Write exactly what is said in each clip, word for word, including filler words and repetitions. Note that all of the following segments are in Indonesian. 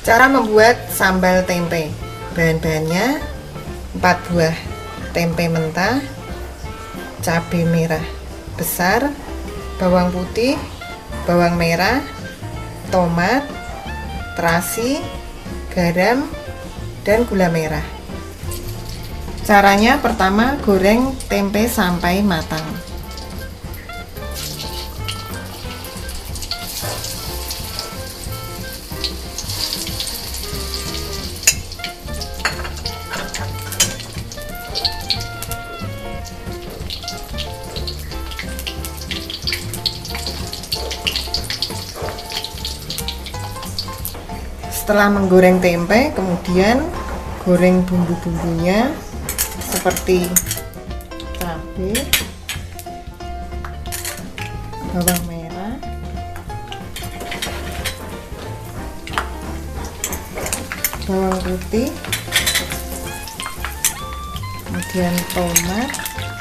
Cara membuat sambal tempe. Bahan-bahannya empat buah tempe mentah, cabai merah besar, bawang putih, bawang merah, tomat, terasi, garam, dan gula merah. Caranya pertama, goreng tempe sampai matang. Setelah menggoreng tempe, kemudian goreng bumbu-bumbunya seperti cabai, bawang merah, bawang putih, kemudian tomat,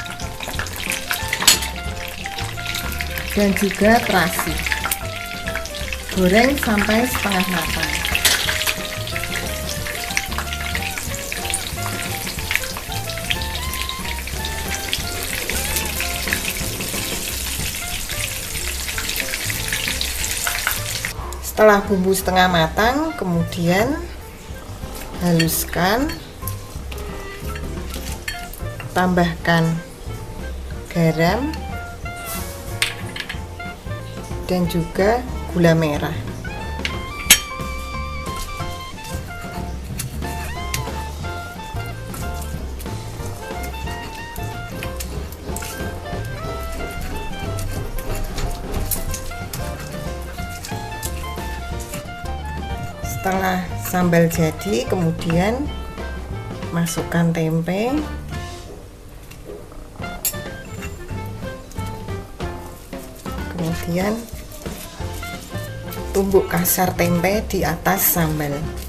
dan juga terasi. Goreng sampai setengah matang. Setelah bumbu setengah matang, kemudian haluskan, tambahkan garam dan juga gula merah. Setelah sambal jadi, kemudian masukkan tempe, kemudian tumbuk kasar tempe di atas sambal.